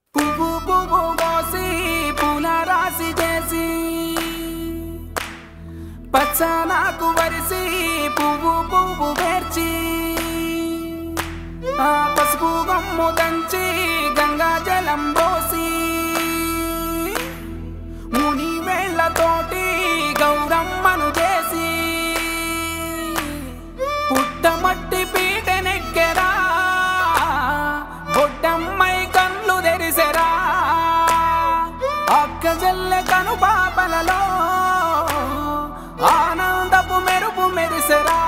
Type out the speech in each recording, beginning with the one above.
పువ్వు పువ్వు కోసి పూల రాసి చేసి పచ్చ నాకు వరిసి పువ్వు పువ్వు పేర్చి ఆ పసుపు గమ్ము దంచి గంగా జలం పోసి ముని వేళ్ళతోటి గౌరమ్మను చేసి పుట్టమట్టి పీటెనెక్కెరా బొడ్డమ్మై కన్లు తెరిసెరా అక్క జల్లె కను పాపలలో ఆనందపు మెరుపు మెరిసెరా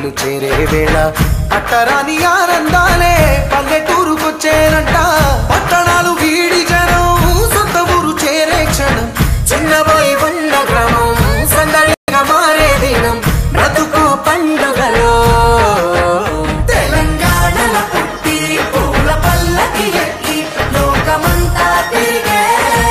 నిన్ను చేరే వేళ అట్టరాని ఆనందాలే పల్లెటూరుకొచ్చేనంట పట్టణాలు వీడి జనం సొంత ఊరు చేరే క్షణం చిన్నబోయి ఉన్న గ్రామం సందడిగా మారే దినం బ్రతుకు పండుగలో తెలంగాణల పుట్టి పూల పల్లకి ఎక్కి లోకమంతా తిరిగే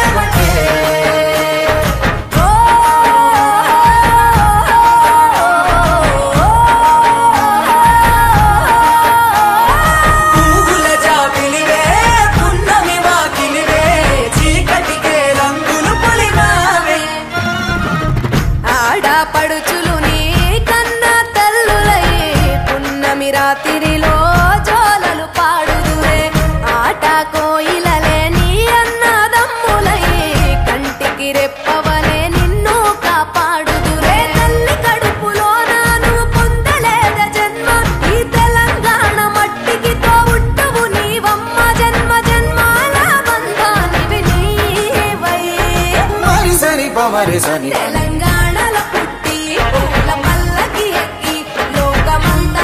రాత్రిలో జోలలు పాడుదురే ఆట కోయిలలే నీ అన్నదమ్ములై కంటికి రెప్పవలే నిన్ను కాపాడుదురే తల్లి కడుపులో నాను పొందలేద జన్మ ఈ తెలంగాణ మట్టికి తోవుట్టవు నీవమ్మ జన్మ జన్మాల బంధానివి నీవై మరిసని పమరిసని తెలంగాణల పుట్టి పూల పల్లకి ఎక్కి లోకమంతా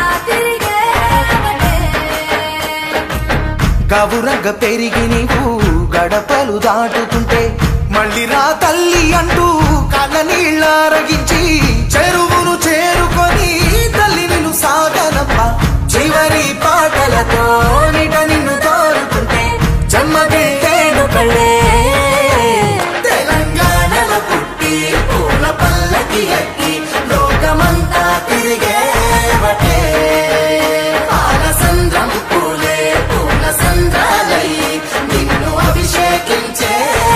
గవురగ పెరిగి నీవు గడపలు దాటుతుంటే మళ్ళీ రా తల్లి అంటూ కళ్ళ నీళ్ళారగించి చెరువును చేరుకొని తల్లి నిన్ను సాగనప్ప చివరి పాటలతో నిట నిన్ను తోరుతుంటే జన్మదేను కళ్ళే తెలంగాణలో పుట్టి పూల పల్లకి ఎక్కి లోకమంతా తిరిగే బటే పాలసంద్రం పూలే పూల సంద్రాలై నిన్ను అభిషేకించే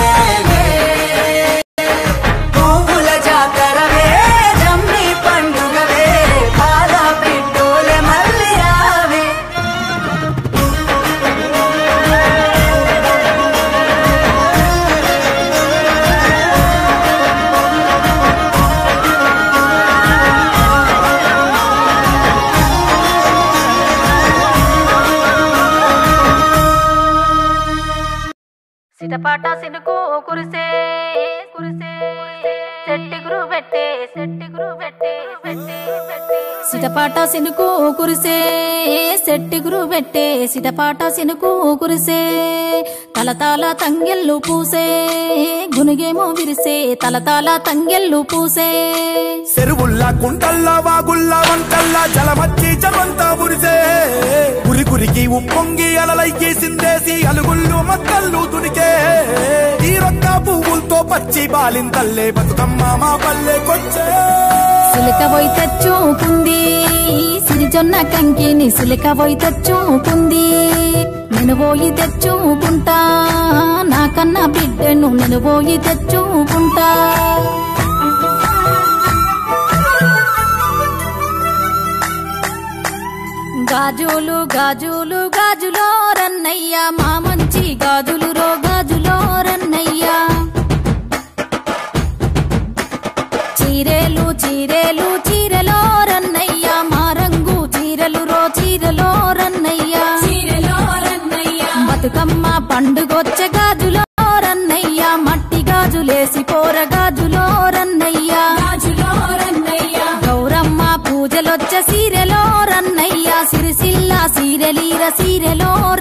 పువ్వుల జాతరవే జమ్మి పండుగవే పాల పిట్టోలే మళ్ళీ రావే సిటపాట సినుకు కురిసే కురిసే సెట్టిగురు పెట్టే సెట్టిగురు పెట్టే పెట్టే పెట్టే సిటపాట సినుకు కురిసే సెట్టిగురు పెట్టే సిటపాట సినుకు కురిసే తలతాల తంగెళ్ళు పూసే గునుగేమో విరిసే తలతాల తంగెళ్ళు పూసే చెరువుల్లా కుంటల్లా వాగుల్లా వంటల్లా జలమచ్చి జలమంతా ఉరిసే గురి గురికి ఉప్పొంగి అలలయ్యి సిందేసి అలుగుళ్ళు మక్కళ్ళు తునికే ఈ రొక్క పువ్వులతో పచ్చి బాలింతల్లే బతుకమ్మ మా పల్లెకొచ్చే సిలిక పోయి తెచ్చుకుంది సిరిజొన్న కంకిని సిలిక పోయి తెచ్చుకుంది నేను పోయి తెచ్చుకుంటా నాకన్నా బిడ్డను నేను పోయి తెచ్చుకుంటా గాజులు గాజులు గాజులో రన్నయ్యా మా మంచి గాజులు రో గాజులో రన్నయ్యా చీరేలు చీరేలు చీరలో రన్నయ్యా మా రంగు చీరలు రో చీరలో రన్నయ్యా బతుకమ్మ పండుగొచ్చే గాజులో రన్నయ్యా మట్టి గాజులేసి పోర గాజులో రన్నయ్యా గౌరమ్మ పూజలొచ్చే సీరెలో రన్నయ్యా సిరిసిల్ల సీరెలీర సీరెలో